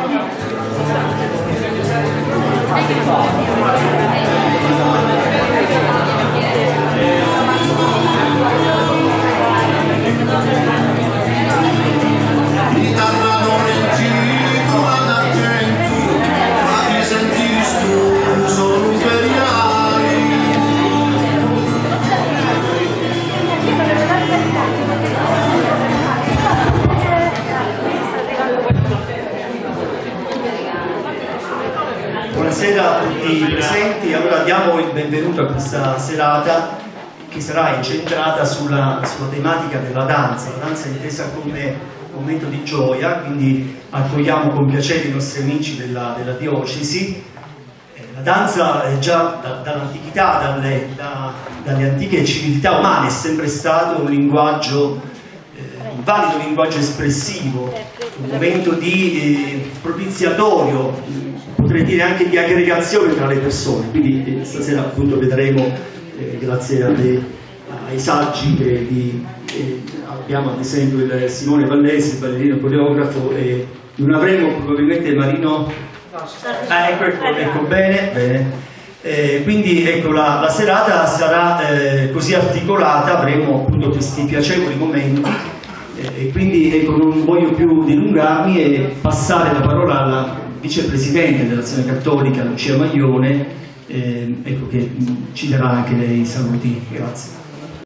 Buonasera a tutti i presenti. Allora diamo il benvenuto a questa serata che sarà incentrata sulla tematica della danza. La danza è intesa come momento di gioia, quindi accogliamo con piacere i nostri amici della diocesi. La danza già dall'antichità, dalle antiche civiltà umane, è sempre stato un linguaggio, un valido linguaggio espressivo, un momento di propiziatorio, potrei dire anche di aggregazione tra le persone. Quindi stasera appunto vedremo, grazie ai saggi che abbiamo, ad esempio il Simone Vallesi, il ballerino coreografo, e non avremo probabilmente Marino. Ecco, bene. Quindi ecco, la serata sarà così articolata, avremo appunto questi piacevoli momenti, e quindi ecco, non voglio più dilungarmi e passare la parola alla vicepresidente dell'Azione Cattolica, Lucia Maglione, ecco, che ci darà anche lei i saluti. Grazie.